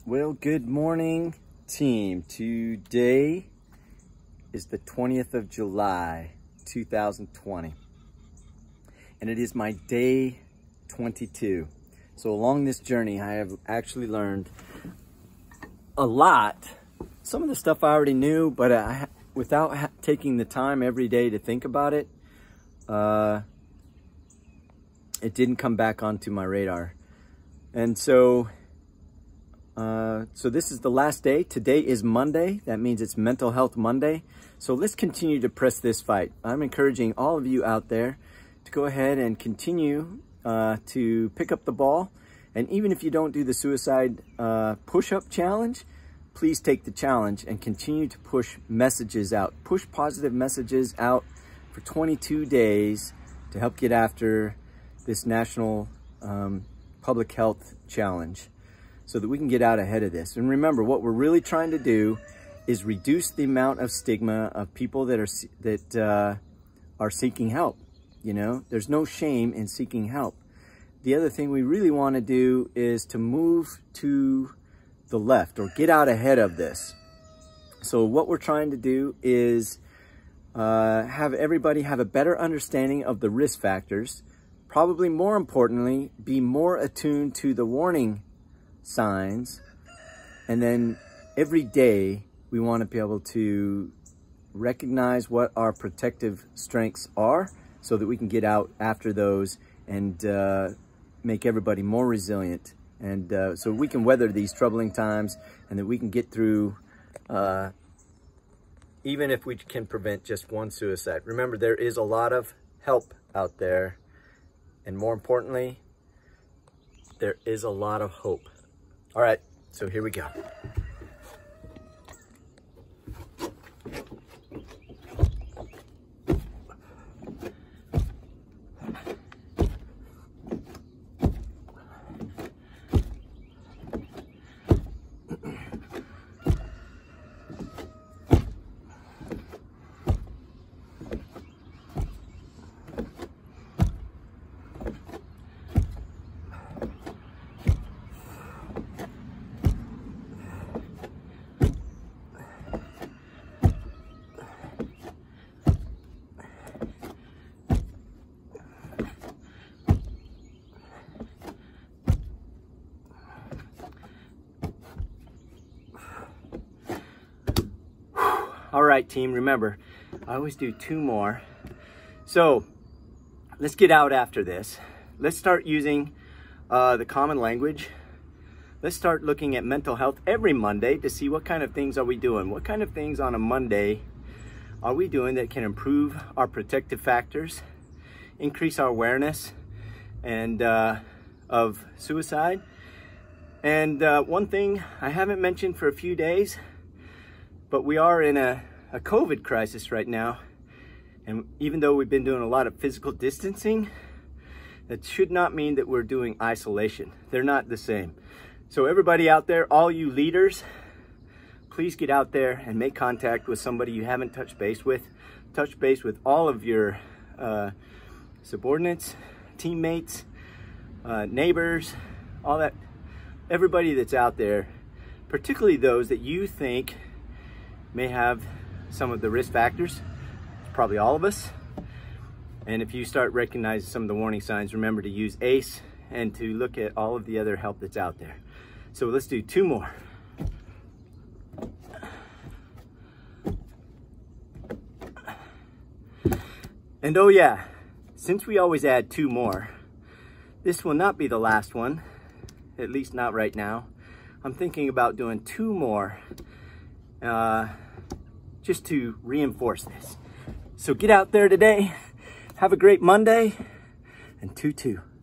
Well, good morning, team. Today is the 20th of July, 2020, and it is my day 22. So along this journey, I have actually learned a lot. Some of the stuff I already knew, but without taking the time every day to think about it, it didn't come back onto my radar. And so this is the last day. Today is Monday. That means it's Mental Health Monday. So let's continue to press this fight. I'm encouraging all of you out there to go ahead and continue to pick up the ball. And even if you don't do the suicide push-up challenge, please take the challenge and continue to push messages out. Push positive messages out for 22 days to help get after this national public health challenge, so that we can get out ahead of this. And remember, what we're really trying to do is reduce the amount of stigma of people that are seeking help. You know, there's no shame in seeking help. The other thing we really want to do is to move to the left or get out ahead of this. So what we're trying to do is have everybody have a better understanding of the risk factors. Probably more importantly, be more attuned to the warning signs. And then every day we want to be able to recognize what our protective strengths are so that we can get out after those and make everybody more resilient, and so we can weather these troubling times, and that we can get through even if we can prevent just one suicide. Remember, there is a lot of help out there, and more importantly, there is a lot of hope. All right, so here we go. All right, team, remember, I always do 2 more. So let's get out after this. Let's start using the common language. Let's start looking at mental health every Monday to see what kind of things are we doing. What kind of things on a Monday are we doing that can improve our protective factors, increase our awareness and of suicide. And one thing I haven't mentioned for a few days, but we are in a COVID crisis right now. And even though we've been doing a lot of physical distancing, that should not mean that we're doing isolation. They're not the same. So everybody out there, all you leaders, please get out there and make contact with somebody you haven't touched base with. Touch base with all of your subordinates, teammates, neighbors, all that, everybody that's out there, particularly those that you think may have some of the risk factors. Probably all of us. And if you start recognizing some of the warning signs, remember to use ACE and to look at all of the other help that's out there. So let's do 2 more. And oh yeah, since we always add 2 more, this will not be the last one, at least not right now. I'm thinking about doing 2 more just to reinforce this. So get out there today, have a great Monday, and 2-2.